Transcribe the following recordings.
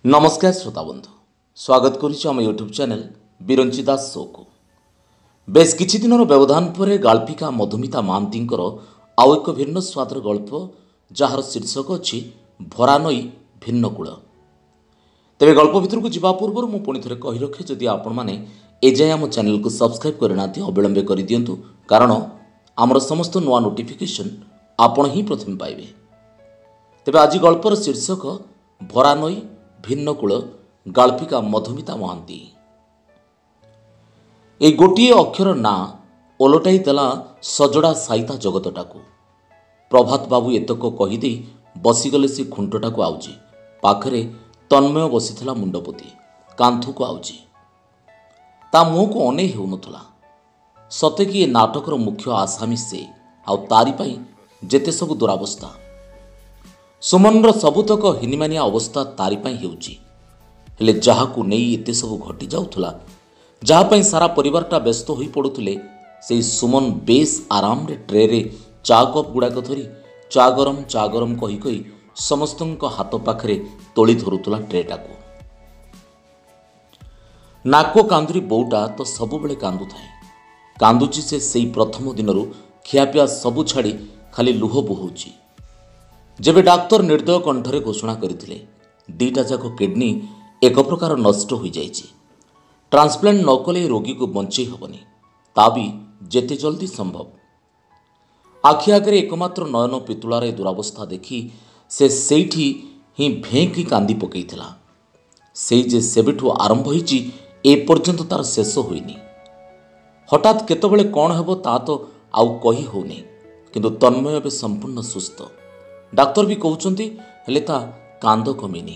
नमस्कार श्रोता बंधु स्वागत करुम YouTube channel Biranchi Das show को बेस किछि दिनर व्यवधान पर गाल्पिका मधुमिता महांती आउ एक भिन्न स्वादर गल्प जार शीर्षक अच्छी भरा नई भिन्न कूल। तेरे गल्प भितर को जीवा पूर्व मु पुणी थे कही रखे जदि आपण मैंने एजाए आम चैनल को सब्सक्राइब करना अविलंबे कर दिंतु कारण आमर समस्त नुआ नोटिफिकेशन आपण ही प्रथम पाइबे। तेरे आज गल्पर शीर्षक भरा नई भिन्न कूल गाल्पिका मधुमिता महांती। ए गोटे अक्षर ना ओलटाई देला सजड़ा साइता जगतटा को। प्रभात बाबू एतक कहीदे बसीगले से खुंटटा को आउजी पाखरे तन्मय बसीथिला मुंडपोती कांथु को आउजी ता मुह को अने हेउनथला सते कि ए नाटकर मुख्य आसामी से आउ तारी पाई जेते सब दुरावस्था सुमनर सबुतक हिनिमानिया अवस्था तारी पाई हेउची हेले जहाकू नेई एते सब घटी जाउथला जहापाई सारा परिवारटा व्यस्त होई पड़ुथले से सुमन बेस आराम रे ट्रे रे चा कप गुड़ाक धरी चा गरम कही कही समस्तंक हाथ पाखरे तोली धरुथला ट्रेटा को। नाको कांदुरी बोटा तो सबु बेले कांदु थाए कांदुची से सेई प्रथम दिनरु खियापिया सबु छाड़ी खाली लुह बोहुची। जेबे डाक्तर निर्दय कंठरे घोषणा करथिले दीटा जाक किडनी एक प्रकार नष्ट हो जाइछि ट्रांसप्लांट न कले रोगी को बंचई हेबनी ता भी जेते जल्दी संभव। आखि आगे एकमात्र नयन पितुलार दुरावस्था देखी से सेठी ही भेंकी कांदी पकईथिला से जे सेबेठु आरंभ होईछि ए पर्यंत तार शेष होइनी। हठात केतबेले कौन हेबो ता तो आउ कही होनी किंतु तन्मय एबे संपूर्ण सुस्थ। डाक्तर भी कहउचंती हेले ता कांद कमिनी।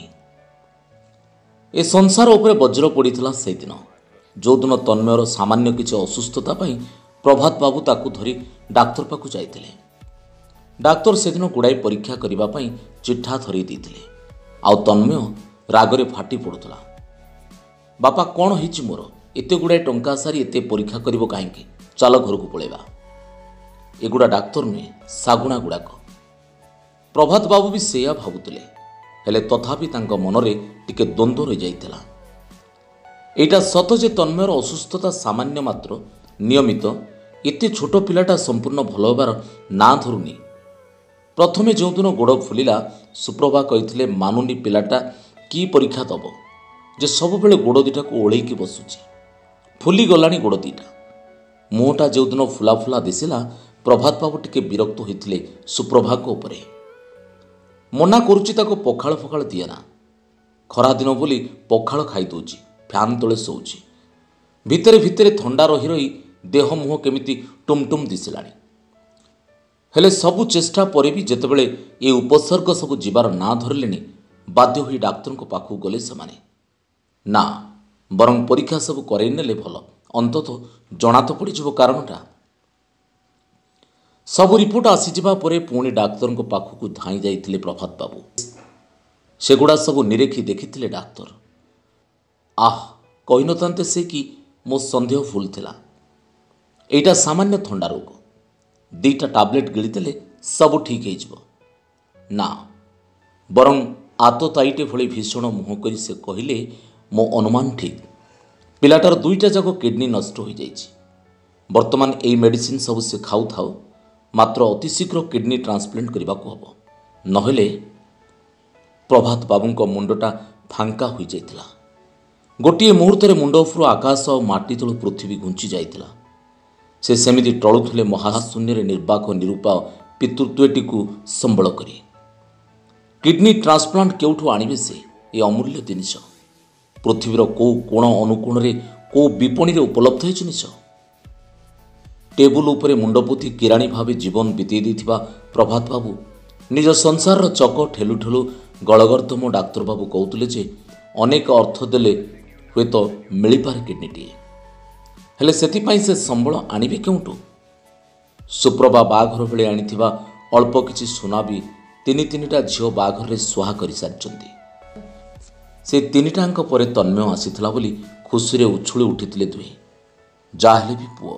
ए संसार उपरे वज्र पड़ीथिला से दिन जो दिन तन्मयर सामान्य किछि असुस्थता पाई प्रभात बाबू ताकू धरी डाक्तर पाकू जाइथिले। डाक्तर से दिन गुड़ाई परीक्षा करिबा पाई चिट्ठा धरी देथिले आउ तन्मय रागरे फाटी पड़ुथला बापा कौन होईछि मोर एते गुड़ाई टंका सारी एते परीक्षा करिवो काहेकि चल घर को पळेबा एगुड़ा डाक्तर नुहे सागुणा गुड़ाक। प्रभात बाबू भी सेया भावुतले हेले तथापि तांको मनरे टिके द्वंद्व रही जाइथिला। एटा सत जे तन्मयर असुस्थता सामान्य मात्र नियमित एते छोट पिलाटा संपूर्ण भल होबार ना धरुनी। प्रथमे जो दिन गोड़ फुलिला सुप्रभा कहिथिले मानुनी पिलाटा की परीक्षा दब जे सब बेले गोड़ दीटा को ओळेकी बसुची फुली गलानी गोड़ दीटा मुहटा जो दिन फुला फुला दिसिला प्रभात बाबू टिके विरक्त होइथिले सुप्रभा को उपरे। मना करुची ताको पखाल फखाल दिए ना खरा दिन बोली पखाल खाई दौची फैन तले शोची भितरे भितरे थंडा रही रही देह मुह केमिति टुमटुम दिसिलानी। हेले सबु चेष्टा परे भी जेतेबेले ए उपसर्ग सब जीवार ना धरलेनी बाध्य होई डाक्तर को पाखु गले समाने ना बरं परीक्षा सब करई नेले भल अंतत जना तो पड़ी जिवो कारणटा। सब रिपोर्ट आसीजिबा परे पुणी डाक्तर को पाखु धाई जाइथिले प्रभात बाबू सेगुड़ा सब निरेखी देखिथिले डाक्तर। आह कहि नथान्ते से कि मो संदेह भूल थिला एटा सामान्य थंडा रोग दीटा टैबलेट गिळिदेले सब ठीक हो जिवो ना बरं आतताईटे भली भीषण मुह करी से कहिले मो अनुमान ठीक पिलाटार दुईटा जाक किडनी नष्ट हो जाइछि वर्तमान एई मेडिसिन सब से खाऊ थाओ मात्र अति शीघ्र किडनी ट्रांसप्लांट करने को हम नहेले प्रभात बाबू मुंडटा फांका हो जाइथिला। गोटे मुहूर्त मुंड उपरू आकाश और माटी तलू पृथ्वी घुंची जाइथिला से सेमिति टळुथले महाशून्य निर्वाक निरूपा पितृत्वटी को संबल करी। किडनी ट्रांसप्लांट केउठू आनिबे से ये अमूल्य जिनिस पृथ्वीर को कोण अनुकोण रे को विपणी रे उपलब्ध है जिनिस। टेबुल उपरे मुंडपोती किराणी भावे जीवन बीतई देथिबा प्रभात बाबू निज संसार चक ठेलु ठेलु गलगर्दम डाक्तर बाबू कहतुले जे अनेक अर्थ देले हुए तो मिल पारे किडनीटी हेले सेतिपाई से संबल आनिबे केउटू। सुप्रभा बाघर बेले आनिथिबा अल्प किछि सुना भी तिनि तिनिटा झियो बाघर रे सुहा करि सारचंती से तिनिटांक परे तन्मय आसीथिला बोली खुशी रे उछुली उठिथिले दुहे जाहले भी पुओ।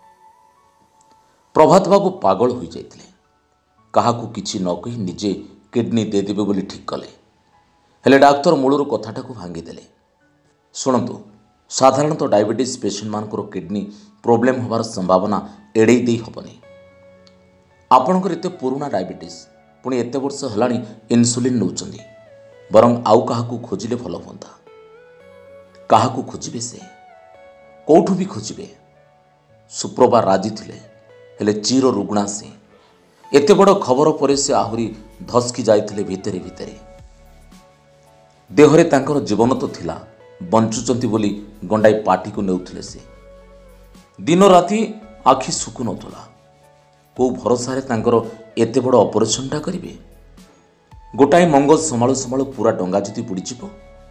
प्रभात बाबू पागल हो जाइथिले काहाकू किछि न कहि निजे किडनी दे देबे बोली ठीक कले हेले डाक्तर मूलर कथाटा भांगीदे। शुणु, साधारणतः डायबिटीज पेसेंट मानकर किडनी प्रोब्लेम होबार संभावना एड़े दे हेनी। आपणकर एत पुराणा डायबिटीज पुणी एत वर्ष है इन्सुलिन नौ बरं आउ क्या खोजिले भल हाँ। क्या खोजे से कौठू भी खोजे। सुप्रभा राजी थे हेले चीर रुग्णा से एत बड़ खबर पर से आहरी धसकी जाते भितरे भितरे। देहरे तांकर जीवन तो थिला, बंचुचंती बोली गंडाई पार्टी को नेउथिले से। दिन राति आखि सुकु नथुला। को भरोसा तांकर एते बड़ ऑपरेशनटा करिवे। गोटाए मंगल समालु समालु पूरा डंगा जति बुड़ीजिव।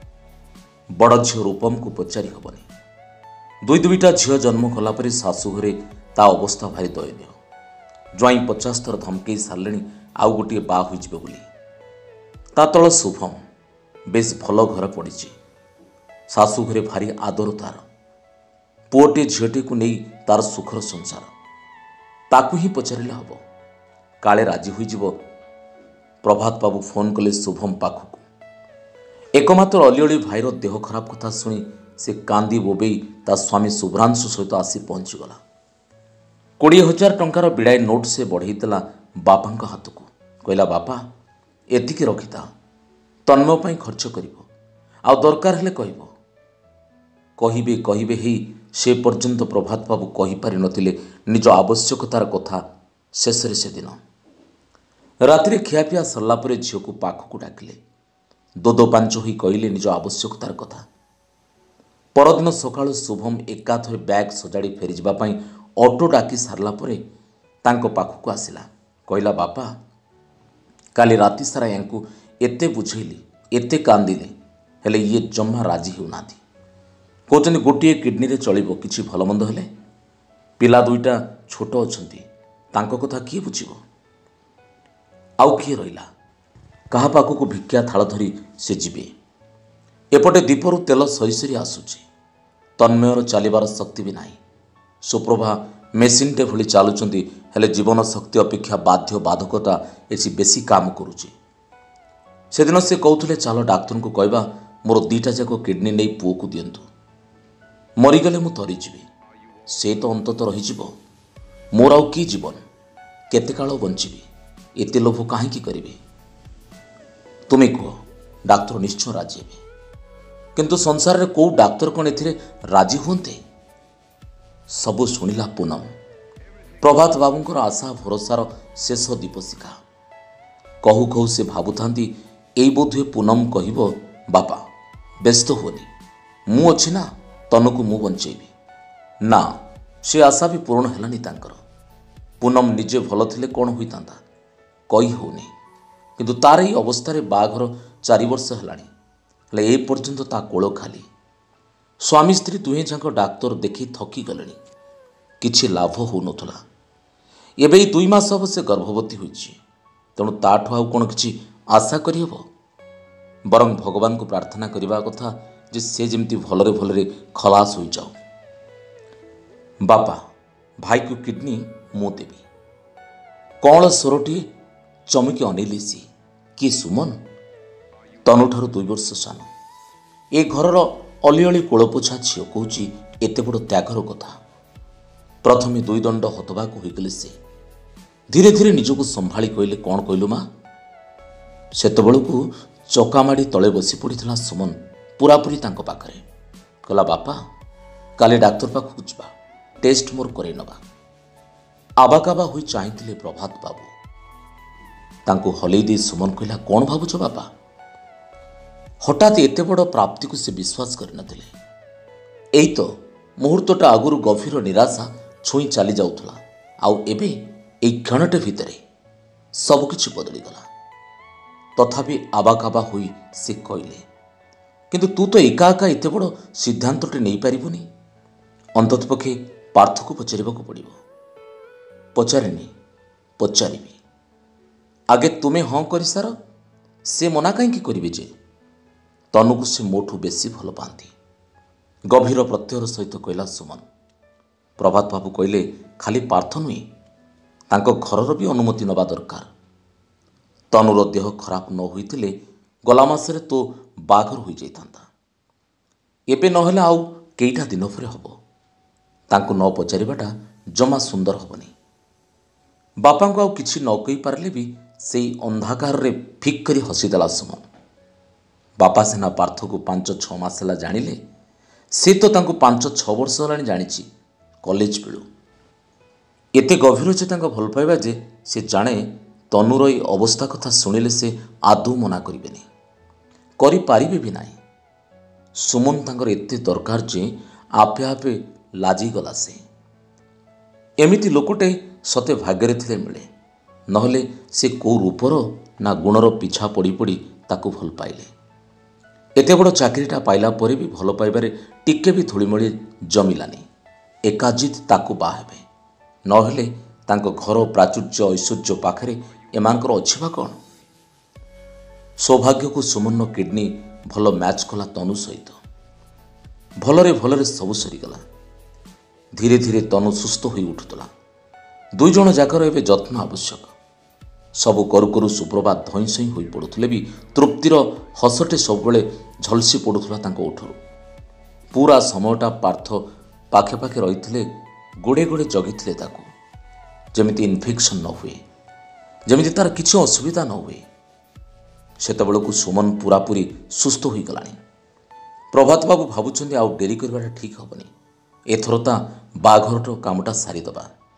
बड़ झील रूपम को पचारि हेबनी। दुई दुईटा झील जन्म कला परे शाशु घरे ता अवस्था भारी दयनीय। ज्वाई 50 थर धमकई सारे आउ गोटे बा होइजिबे बोली। ता तल शुभम बेस भल घर पड़ी। शाशु घरे भारी आदर तार। पुओटे झीटे को नहीं तार सुखर संसार। ताकू ही पचारे हम काले राजी हो। प्रभात बाबू फोन कले शुभम पाखक। एकमात्र अलिअली भाईर देह खराब कथा शुणी से कांदी बोबई ता स्वामी शुभ्रांशु सहित आसी पहुंचीगला। 20,000 टंकार बिड़ाए नोट से बढ़ईदेला बापा हाथ को। कहला बापा एतिकी रखिता, तन्मय पर खर्च करिवो, आ दरकार हेले कहिवो। कहिबे कहिबे ही से पर्यंत प्रभात बाबू कहि पारि नथिले निज आवश्यकतार कथा। शेष से दिन राति खियापिया सरला परे झील को पाखक डाकिले। दो पांच ही कहले निज आवश्यकतार कथा। परदिन सकाळु शुभम एकाथरे बैग सजाड़ी फेरी जावाई ऑटो डाकी सारला परे तांको पाखक आसिला। कहला बापा काली राति सारा यांकु एते बुझेली, एते कांदिले, हेले ये जम्मा राजी होना। कहते गोटे किडनी रे चलिबो, किछि भलमंद हेले। पिला दुईटा छोट अछंती, तांको कथा किए बुझिबो। आउ किए रहिला, कहा पाखक भिक्षा थाल धरी से जीवे। एपटे दीपरु तेल सरी सरी आसुची। तन्मयर चलिबार शक्ति भी नाही। सुप्रभा मेसीन टे भली चालुचंती, हेले जीवन शक्ति अपेक्षा बाध्य बाधकता एसी बेसी काम करुची। से दिन से कहते चलो डाक्तर को कहवा मोर 2टा जाक किडनी नहीं पुओ को दिंतु। मरीगले मु तरीजी से तो अंतत रही। मोर आउ कि जीवन, केते काल बंची, एते लोभ कहीं करी। तुम्हें कह डाक्तर निश्चय राजी हे। किंतु संसार रे को डाक्तर कौन एथिरे राजी हुंते। सबु शुणिला पूनम। प्रभात बाबूंकर आशा भरोसार शेष दीपशिखा। कहू कहू से भावुथांती एई बोधे पूनम कहिबो बापा व्यस्त हुओनी, मु अछि ना, तनुकु मु बंचेबी। ना से आशा भी पूर्ण हेलानी तांकर। पूनम निजे भल थिले कौन होइतांता कही होनी। किंतु तार ही अवस्था बाघर 4 वर्ष हेलानी, हेले ए पर्यंत ता कोल खाली। स्वामी स्त्री दुहें जाक डाक्तर देखी थकी गले, किछि लाभ हो नथला। एबे 2 मास हम से गर्भवती होइछि, तेणु ताठु आउ कौन किछि आशा करिहबो। बरं भगवान को प्रार्थना करबा कथा जे से जेमती भलरे भलरे खलास हो जाओ। बापा भाई को किडनी मु देवी। कौन स्वरटी चमकी अनेली सी कि सुमन। तनुठारु 2 वर्ष सान। ए घरर अलिअली कोलपोछा झील कहूँ एते बड़ त्यागर कथा। प्रथमे 2 दंड हतबाक होगले से धीरे धीरे निजको संभाली कहले कौन कहलु माँ। सेतबेलू चकामाड़ी तले बसी पड़ा सुमन पूरापूरी तांको पाखरे। कहला बापा काले डाक्तर पाखक जा, टेस्ट मोर करे नबा। आबाकाबा हुई चाहिए प्रभात बाबू। तांको हलई दे सुमन कहला कौन भावुच बापा। हठात एते बड़ प्राप्ति को से विश्वास कर नथिले। एई तो मुहूर्तटा आगुरु गभीर निराशा छुई चली जाउथला। आउ एबे एई क्षणटे भितरे सबकिछि बदली गला। तथापि आबाकाबा हुई से कहले किंतु तू तो एका एका एते बड़ सिद्धांतटे नहीं पारिबुनी। अंतत पक्षे पार्थ को पचारिबाकु पड़िबो। पचारिनी पचारिबी। आगे तुमे हाँ कर सार, से मना कहीं करेंगे जे। तनुको से मोठू बेसी भल पाती। गभीर प्रत्ययर सहित कहला सुमन। प्रभात बाबू कहले खाली पार्थ नुहे, तांको घरर भी अनुमति नवा दरकार। तनुर देह खराब न होइतिले गला मासरे तो बाघर हो जाता एबे नहेले आउ केईटा दिन पर हब तांको न पचारिबाटा जमा सुंदर हबनी। बापा को आउ किछि न कहि पारले भी सेई अंधाकार रे फिक करी हसीदेला सुमन। बापा सिना पार्थ को 5-6 मास है जानिले से तो तांको 5-6 वर्ष होलानी जानिछि कॉलेज बेलू एते गभीर जे तांको भल पाइबा जे से जाने तनुर ई अवस्था कथा सुनिले से आदौ मना करिबेनी करि पारिबे भी नाही। सुमन तांकर एते दरकार जे आपे आपे लाजी गला से एमिति लोकटे सते भाग्य थिले मिले नहले से को रूपर ना गुणर पीछा पड़ी पड़ी ताकू भल पाइले। एते बड़ चाकरीटा पाइला परे भी भल पाइबारे टिके भी थोड़ीमोड़ी जमिलानी। एकाजित ताकू बाहेबे नहेले तांको घर प्राचुर्य ऐश्वर्य पाखरे एमानकर अछिबा कौन। सौभाग्य को सुमन किडनी भल मैच कला तनु सहित भलरे भलरे सबु सरीगला। धीरे धीरे तनु सुस्थ हो उठुला। दुई जण जाकर एवं जत्न आवश्यक। सबु करू करू सुप्रभात धई सई हो पड़ुले भी तृप्तिर हसटे सबुले झलसी पड़ुला तांको ओठरू। पूरा समयटा पार्थ पाखे पाखे रही गोड़े गोड़े जगिथिले ताकू जमिति इन्फेक्शन न हुए जमिति तार किछि असुविधा न हुए। सेतबेलକୁ सुमन पूरापूरी सुस्थ हो गलानी। प्रभात बाबू भावुचंदी आउ डेरी करवाटा ठीक हबनी एथर ता बाघरटो कामटा सारीदबा।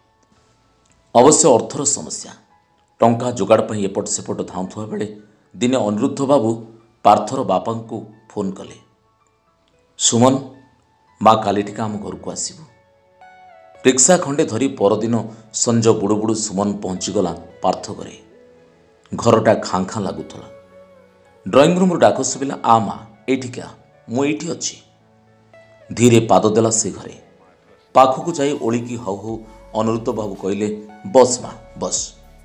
अवश्य अर्थर समस्या टंका जोगाड़ पर एपट सेपट धाउथुआ बेले दिने अनिरुद्ध बाबू पार्थर बापा को फोन कले। सुमन माँ कालीटिका आम घर को आसबू। रिक्शा खंडे धरी परदिन संज बुड़ू बुड़ू सुमन पहुँचीगला पार्थ घरे। घरटा खाँ खाँ लगुला। ड्रॉइंग रूम डाक शुविला आ माँ एठिक आ मु एठी अच्छी। धीरे पाद देला से घरे पाखक जाई ओलिकी हौ हौ अनिरुद्ध बाबू कहले बस माँ बस।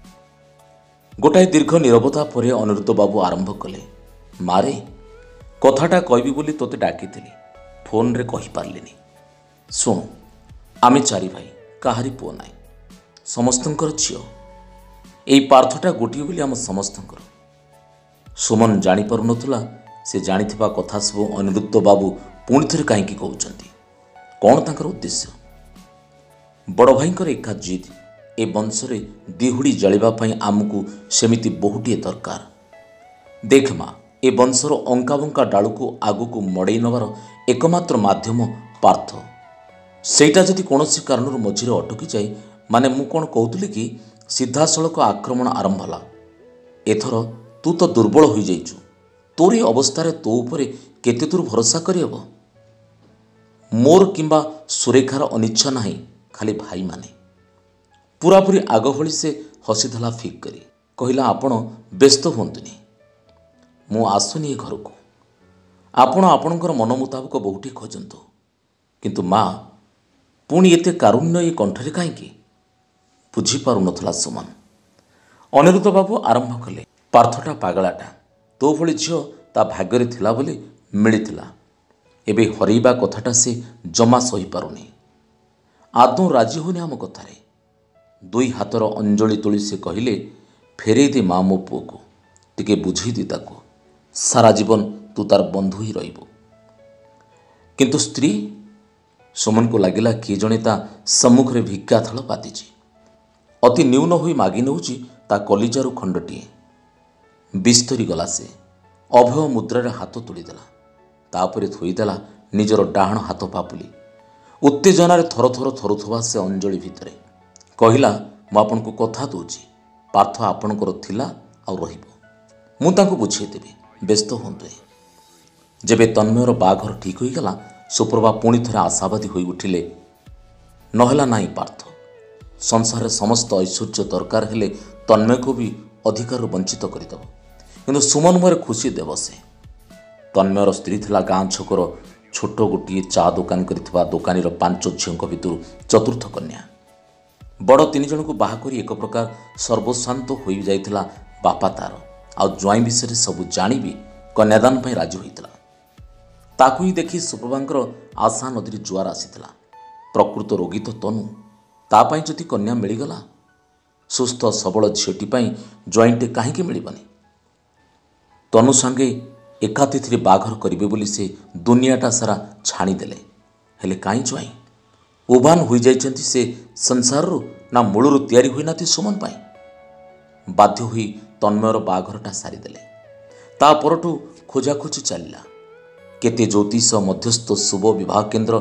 गोटाए दीर्घ नीरवता पर अनिरुद्ध बाबू आरंभ कले मारे कथाटा कहबी बोली तोते डाकिथिली फोन रे कहि पारलिनी। सुन आमे चारि भाई काहारी पुओ नाई समस्तंकर झियो एई पार्थटा गोटिए बोली आम समस्तंकर। सुमन जानी पारु नथुला से जानिथिबा कथा सब अनिरुद्ध बाबू पुणी थरे काहेकि कहउचंती कौन तांकर उद्देश्य। बड़ भाईंकर एका जिद ए वंशरे दिहुड़ी जलिबा पई आमକୁ सेमिति बहुटिए दरकार। देख माँ ए वंशर अंका बंका डालू को आगु को मड़ई नबार एकमात्र माध्यम पार्थ। सेटा जदि कोनोसी कारणर मझिरे अटकी जाए माने मु कोन कहउतली कि सीधा सड़क आक्रमण आरंभ होला। एथर तू तो दुर्बल हो जाइछु तोरी अवस्था तो उपरे केते दूर भरोसा करियब। मोर किंबा सुरेखार अनिच्छा नाही खाली भाई माने। पूरापूरी आग भली से हसीदेला फिक करी कहला आपण व्यस्त हुंतुनी मु आसुनी घर को आपण आपणकर मन मुताबक बहुटी खोजंतु किंतु माँ पुणी एते कारुण्य ये कंठरे काहेकि बुझी पारु नथला सुमन। अनिरुद्ध बाबू आरंभ कले पार्थटा पागलाटा तो भली झियो ता भाग्ୟରେ थिला बोली मिलिथिला एबे हरैबा कथाटा से जमा सही पारुनी आदौ राजी होनी आम कथारे। दुई हाथर अंजलि तोली से कहले फेरे दे माँ मो पुओ को टिके बुझई दे ताको सारा जीवन तू तार बंधु ही रहिबो। किंतु स्त्री सुमन को लगिला किए जणे ता सम्मुख रे भिक्षा थल पातिची अति न्यून होई मागी नउची ता कलिजारू खंडटिए। बिस्तरी गला से अभय मुद्रार हाथ तोड़देला तापर थोईदेला निजर डाहण हाथ पापुली। उत्तेजनार थर थर थरुथवा से अंजलि भितरे कहला मु आपन को कथा दूची पार्थ आपणकर थिला आ रहिबो मु तांको बुझेदेबी व्यस्त हुंतु। जेबे तन्मयर बाघर ठीक हो गला सुप्रभा पुणी थरे आशावादी होई उठिले नहला नाई पार्थ संसार समस्त ऐश्वर्य दरकार हेले तन्मय को भी अधिकार वंचित करदेव किंतु सुमन मुहरे खुशी देव से। तन्मयर स्त्री थिला गाँ छकर छोट गोटे चा दुकान करिथिबा दोकानीर 5 झीओं भितर चतुर्थ कन्या। बड़ 3 जन को बाहा करी एक प्रकार सर्वशांत हो जाइथिला बापा तार आ ज्वाई विषय सबू जानी भी कन्यादान पर राजी होइतिला। ताकू ही देखी सुप्रभांकर आशा नदी जुआर आसीथिला। प्रकृत रोगी तो तनु तापाई जदि कन्या मिलगला सुस्थ सबल झीटी ज्वाइंटे कहीं मिलबनी। ତନୁ ସାଙ୍ଗେ ଏକାତିଥିରେ ବାହାଘର କରିବେ ବୋଲି ସେ ଦୁନିଆଟା ସାରା ଛାଣିଦେଲେ। ହେଲେ କାହିଁ ଜ୍ୱାଇଁ ଉଭାନ ହୋଇଯାଇଛନ୍ତି ସେ ସଂସାରରୁ, ନା ମୂଳରୁ ତିଆରି ହୋଇନାହାନ୍ତି ସୁମନ ପାଇଁ? ବାଧ୍ୟ ହୋଇ ତନ୍ମୟର ବାହାଘରଟା ସାରିଦେଲେ। ତା ପରଠୁ ଖୋଜାଖୋଜି ଚାଲିଲା। କେତେ ଜ୍ୟୋତିଷ ମଧ୍ୟସ୍ଥ ଶୁଭ ବିବାହ କେନ୍ଦ୍ର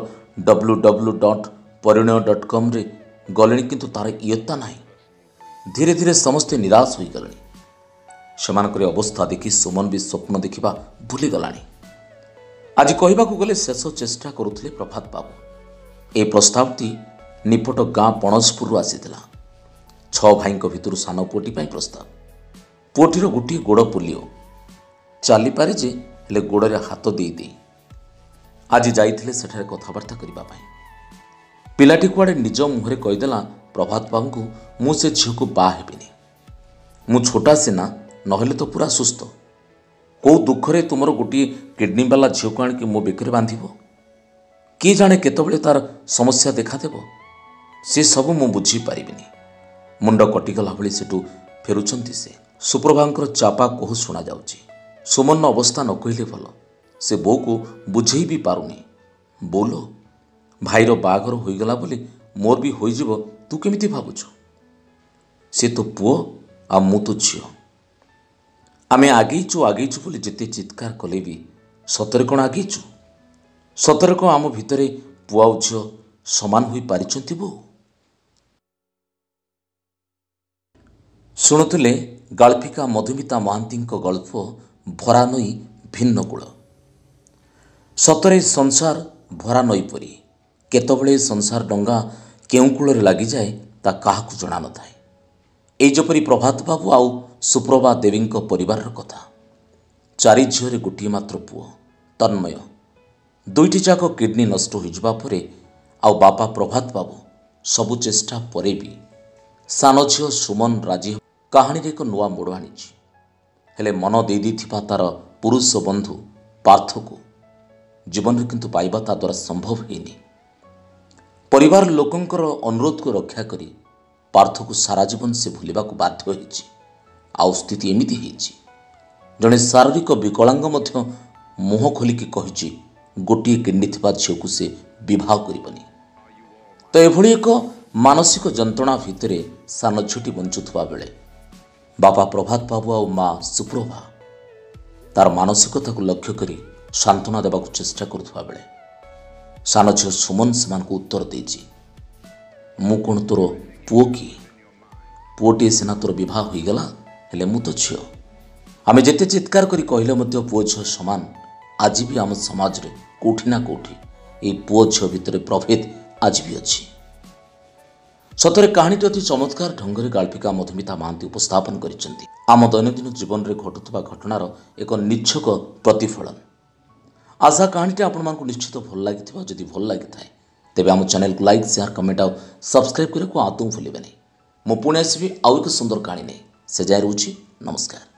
www.ପରିଣୟ.com ଗଲେଣି, କିନ୍ତୁ ତାର ଇୟତ୍ତା ନାହିଁ। ଧୀରେ ଧୀରେ ସମସ୍ତେ ନିରାଶ ହୋଇଗଲେଣି। ସେମାନଙ୍କର ଅବସ୍ଥା ଦେଖି ସୁମନ ବି ସ୍ୱପ୍ନ ଦେଖିବା ଭୁଲିଗଲାଣି। ଆଜି କହିବାକୁ ଗଲେ ଶେଷ ଚେଷ୍ଟା କରୁଥିଲେ ପ୍ରଭାତ ବାବୁ। ଏ ପ୍ରସ୍ତାବଟି ନିପଟ ଗାଁ ପଣସପୁରରୁ ଆସିଥିଲା। 6 ଭାଇଙ୍କ ଭିତରୁ ସାନ ପୁଅଟି ପାଇଁ ପ୍ରସ୍ତାବ। ପୁଅଟିର ଗୋଟିଏ ଗୋଡ଼ ପୋଲିଓ, ଚାଲିପାରେ ଯେ ହେଲେ ଗୋଡ଼ରେ ହାତ ଦେଇ ଆଜି ଯାଇଥିଲେ ସେଠାରେ କଥାବାର୍ତ୍ତା କରିବା ପାଇଁ। ପିଲାଟି କୁଆଡ଼େ ନିଜ ମୁହଁରେ କହିଦେଲା ପ୍ରଭାତ ବାବୁଙ୍କୁ, ମୁଁ ସେ ଝିଅକୁ ବାହା ହେବିନି। ମୁଁ ଛୋଟା ସିନା, ନହେଲେ ତ ପୁରା ସୁସ୍ଥ। କେଉଁ ଦୁଃଖରେ ତୁମର ଗୋଟିଏ କିଡ଼ନୀ ବାଲା ଝିଅକୁ ଆଣିକି ମୋ ବେକରେ ବାନ୍ଧିବ? କିଏ ଜାଣେ କେତେବେଳେ ତାର ସମସ୍ୟା ଦେଖାଦେବ? ସେ ସବୁ ମୁଁ ବୁଝିପାରିବିନି। ମୁଣ୍ଡ କଟିଗଲା ଭଳି ସେଠୁ ଫେରୁଛନ୍ତି ସେ। ସୁପ୍ରଭାଙ୍କର ଚାପା କୋହ ଶୁଣାଯାଉଛି। ସୁମନର ଅବସ୍ଥା ନ କହିଲେ ଭଲ। ସେ ବୋଉକୁ ବୁଝେଇ ବି ପାରୁନି। ବୋଉଲୋ, ଭାଇର ବାହାଘର ହୋଇଗଲା ବୋଲି ମୋର ବି ହୋଇଯିବ ତୁ କେମିତି ଭାବୁଛୁ? ସେ ତ ପୁଅ ଆଉ ମୁଁ ତ ଝିଅ। ଆମେ ଆଗେଇଛୁ ବୋଲି ଯେତେ ଚିତ୍କାର କଲେ ବି ସତରେ କ'ଣ ଆଗେଇଛୁ? ସତରେ କ'ଣ ଆମ ଭିତରେ ପୁଅ ଆଉ ଝିଅ ସମାନ ହୋଇପାରିଛନ୍ତି ବୋଉ? ଶୁଣୁଥିଲେ ଗାଳ୍ପିକା ମଧୁମିତା ମହାନ୍ତିଙ୍କ ଗଳ୍ପ ଭରା ନଈ ଭିନ୍ନ କୂଳ। ସତରେ ସଂସାର ଭରା ନଈ ପରି। କେତେବେଳେ ସଂସାର ଡଙ୍ଗା କେଉଁ କୂଳରେ ଲାଗିଯାଏ ତା କାହାକୁ ଜଣାନଥାଏ। ଏଇ ଯେପରି ପ୍ରଭାତ ବାବୁ ଆଉ ସୁପ୍ରଭା ଦେବୀଙ୍କ ପରିବାରର କଥା। 4 ଝିଅରେ ଗୋଟିଏ ମାତ୍ର ପୁଅ ତନ୍ମୟ। 2ଟି ଯାକ କିଡ଼ନୀ ନଷ୍ଟ ହୋଇଯିବା ପରେ ଆଉ ବାପା ପ୍ରଭାତ ବାବୁ ସବୁ ଚେଷ୍ଟା ପରେ ବି ସାନ ଝିଅ ସୁମନ ରାଜି କାହାଣୀରେ ଏକ ନୂଆ ମୋଡ଼ ଆଣିଛି। ହେଲେ ମନ ଦେଇଥିବା ତାର ପୁରୁଷ ବନ୍ଧୁ ପାର୍ଥକୁ ଜୀବନରେ କିନ୍ତୁ ପାଇବା ତା ଦ୍ୱାରା ସମ୍ଭବ ହେଇନି। ପରିବାର ଲୋକଙ୍କର ଅନୁରୋଧକୁ ରକ୍ଷା କରି ପାର୍ଥକୁ ସାରା ଜୀବନ ସେ ଭୁଲିବାକୁ ବାଧ୍ୟ ହୋଇଛି। ଆଉ ସ୍ଥିତି ଏମିତି ହେଇଛି, ଜଣେ ଶାରୀରିକ ବିକଳାଙ୍ଗ ମଧ୍ୟ ମୁହଁ ଖୋଲିକି କହିଛି ଗୋଟିଏ କିଡ଼ନୀ ଥିବା ଝିଅକୁ ସେ ବିବାହ କରିବନି। ତ ଏଭଳି ଏକ ମାନସିକ ଯନ୍ତ୍ରଣା ଭିତରେ ସାନ ଝିଅଟି ବଞ୍ଚୁଥିବା ବେଳେ ବାପା ପ୍ରଭାତ ବାବୁ ଆଉ ମା ସୁପ୍ରଭା ତାର ମାନସିକତାକୁ ଲକ୍ଷ୍ୟ କରି ସାନ୍ତ୍ୱନା ଦେବାକୁ ଚେଷ୍ଟା କରୁଥିବା ବେଳେ ସାନ ଝିଅ ସୁମନ ସେମାନଙ୍କୁ ଉତ୍ତର ଦେଇଛି, ମୁଁ କ'ଣ ତୋର ପୁଅ କି? ପୁଅଟିଏ ସିନା ତୋର ବିବାହ ହୋଇଗଲା, ହେଲେ ମୁଁ ତ ଝିଅ। ଆମେ ଯେତେ ଚିତ୍କାର କରି କହିଲେ ମଧ୍ୟ ପୁଅ ଝିଅ ସମାନ। ଆଜି ବି ଆମ ସମାଜରେ କେଉଁଠି ନା କେଉଁଠି ଏହି ପୁଅ ଝିଅ ଭିତରେ ପ୍ରଭେଦ ଆଜି ବି ଅଛି। ସତରେ କାହାଣୀଟି ଅତି ଚମତ୍କାର ଢଙ୍ଗରେ ଗାଳ୍ପିକା ମଧୁମିତା ମହାନ୍ତି ଉପସ୍ଥାପନ କରିଛନ୍ତି। ଆମ ଦୈନନ୍ଦିନ ଜୀବନରେ ଘଟୁଥିବା ଘଟଣାର ଏକ ନିଚ୍ଛକ ପ୍ରତିଫଳନ। ଆଶା କାହାଣୀଟି ଆପଣମାନଙ୍କୁ ନିଶ୍ଚିତ ଭଲ ଲାଗିଥିବ। ଯଦି ଭଲ ଲାଗିଥାଏ ତେବେ ଆମ ଚ୍ୟାନେଲକୁ ଲାଇକ୍, ସେୟାର, କମେଣ୍ଟ ଆଉ ସବସ୍କ୍ରାଇବ୍ କରିବାକୁ ଆଦୌ ଭୁଲିବେନି। ମୁଁ ପୁଣି ଆସିବି ଆଉ ଏକ ସୁନ୍ଦର କାହାଣୀ ନେଇ। ସେ ଯାଏ ରହୁଛି, ନମସ୍କାର।